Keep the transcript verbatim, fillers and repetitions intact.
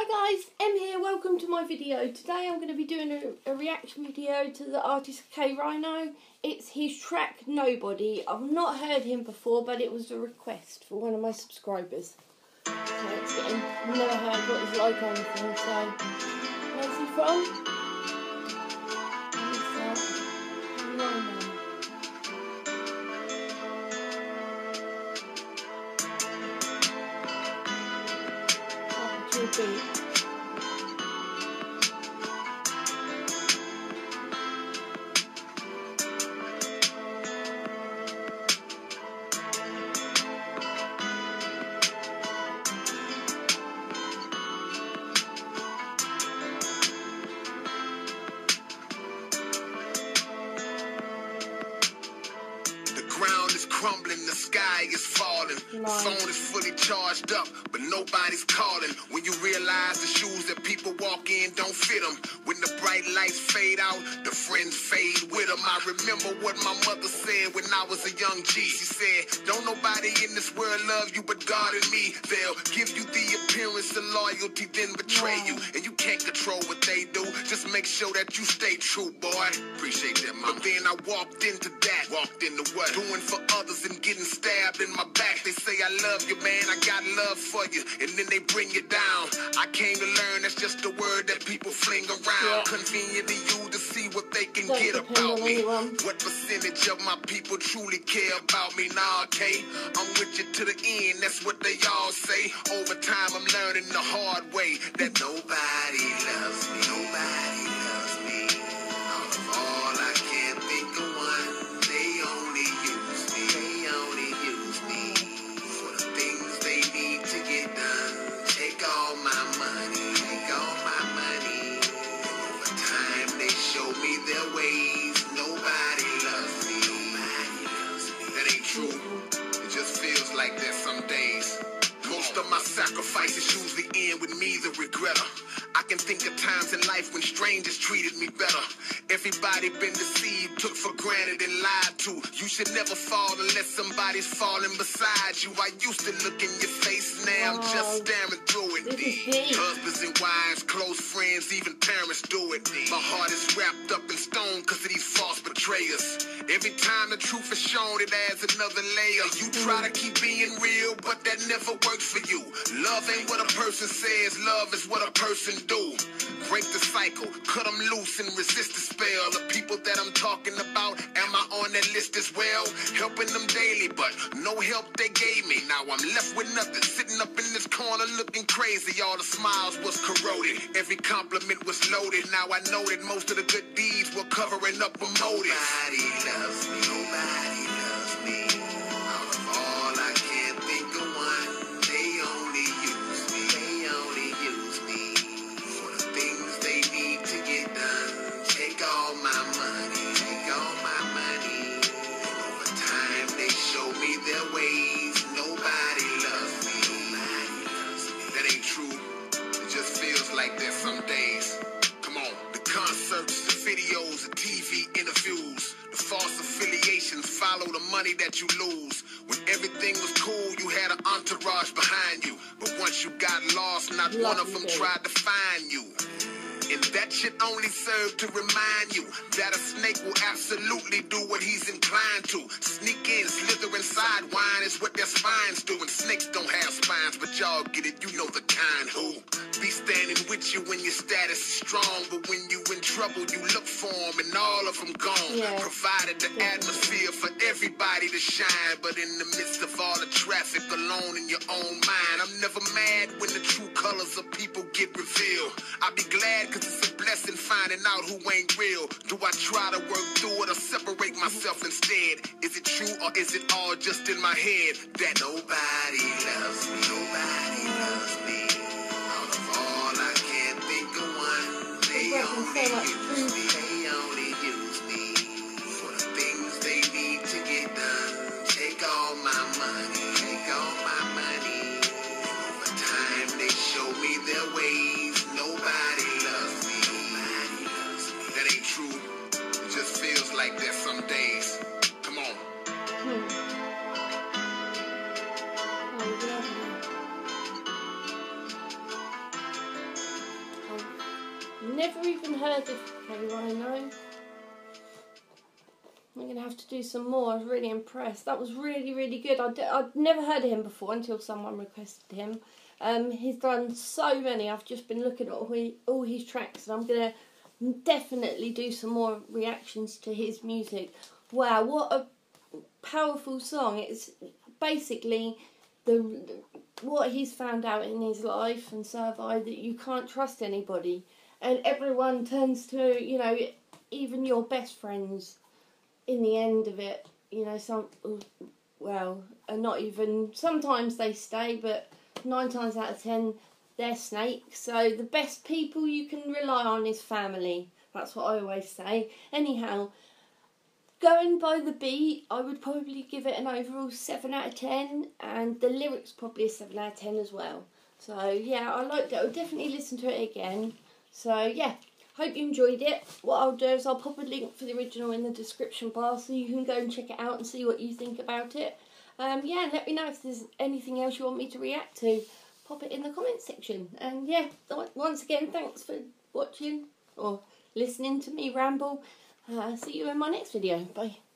Hi guys, Em here, welcome to my video. Today I'm going to be doing a, a reaction video to the artist K Rino. It's his track Nobody. I've not heard him before, but it was a request for one of my subscribers. So let's get him. I've never heard what he's like or anything, so where's he from? He's uh, Rino. Oh, beat. Crumbling, the sky is falling. Nice. Phone is fully charged up, but nobody's calling. When you realize the shoes that people walk in don't fit them. When the bright lights fade out, the friends fade with them. I remember what my mother said when I was a young G. She said, don't nobody in this world love you but God and me. They'll give you the appearance of loyalty, then betray wow. you. And you can't control what they do. Just make sure that you stay true, boy. Appreciate that, mama. But then I walked into that. Walked into what? Doing for others and getting stabbed in my back. They say I love you, man, I got love for you, and then they bring you down. I came to learn that's just a word that people fling around. Yeah. Convenient to you to see what they can Don't get depend about on me. anyone. What percentage of my people truly care about me? Nah, okay, I'm with you to the end, that's what they all say. Over time I'm learning the hard way that nobody loves me, nobody loves me. Out of all I can't think of one, they only use me, they only use me for the things they need to get done. Take all my money, take all my money. And over time they show me their ways. Nobody loves me, nobody loves me. That ain't true, it just feels like that some days. Most of my sacrifices usually end with me the regretter. I can think of times in life when strangers treated me better. Everybody been deceived, took for granted and lied to. You should never fall unless somebody's falling beside you. I used to look in your face, now I'm just staring through it. Husbands and wives, close friends, even parents do it. My heart is wrapped up in stone because of these false betrayers. Every time the truth is shown, it adds another layer. You try to keep being real, but that never works for you. Love ain't what a person says, love is what a person do. Break the cycle, cut them loose and resist the spell. The people that I'm talking about, am I on that list as well? Helping them daily, but no help they gave me. Now I'm left with nothing, sitting up in this corner looking crazy. All the smiles was corroded, every compliment was loaded. Now I know that most of the good deeds were covering up a motive. Nobody loves me, nobody loves me. Out of all I can't think of one, they only use me, they only use me for the things they need to get done. Take all my money, take all my money. And over time they show me their ways. Nobody loves me, nobody loves me. That ain't true, it just feels like that some days. Come on, the concerts, the videos, the T V interviews, the false affiliations follow the money that you lose. When everything was cool, you had an entourage behind you. But once you got lost, not one of them tried to find you. And that shit only served to remind you that a snake will absolutely do what he's inclined to. Sneak in, slither inside, whine is what their spines do. And snakes don't have spines, but y'all get it, you know the kind who be standing with you when your status is strong. But when you in trouble, you look for them and all of them gone. Yeah. Provided the atmosphere for everybody to shine. But in the midst of all the traffic, alone in your own mind, I'm never mad when the true colors of people get revealed. I be glad cause it's a blessing finding out who ain't real. Do I try to work through it or separate myself instead? Is it true or is it all just in my head that nobody loves me, nobody loves me? Out of all I can't think of one, they only use me, they only use me for the things they need to get done. Take all my money, take all my money. And over time they show me their ways. Nobody loves me, nobody loves me. That ain't true, it just feels like that some days. Come on. Hmm. Oh, yeah. Never even heard of K Rino. I'm going to have to do some more. I was really impressed. That was really, really good. I'd, I'd never heard of him before until someone requested him. Um, he's done so many. I've just been looking at all, he, all his tracks, and I'm going to definitely do some more reactions to his music. Wow, what a powerful song. It's basically the what he's found out in his life and survived, that you can't trust anybody. And everyone turns to, you know, even your best friends in the end of it, you know, some, well, are not even, sometimes they stay, but nine times out of ten, they're snakes. So the best people you can rely on is family. That's what I always say. Anyhow, going by the beat, I would probably give it an overall seven out of ten, and the lyrics probably a seven out of ten as well. So yeah, I liked it. I'll definitely listen to it again. So yeah, hope you enjoyed it. What I'll do is I'll pop a link for the original in the description bar so you can go and check it out and see what you think about it. Um, yeah, and let me know if there's anything else you want me to react to. Pop it in the comments section. And yeah, once again, thanks for watching or listening to me ramble. Uh, see you in my next video. Bye.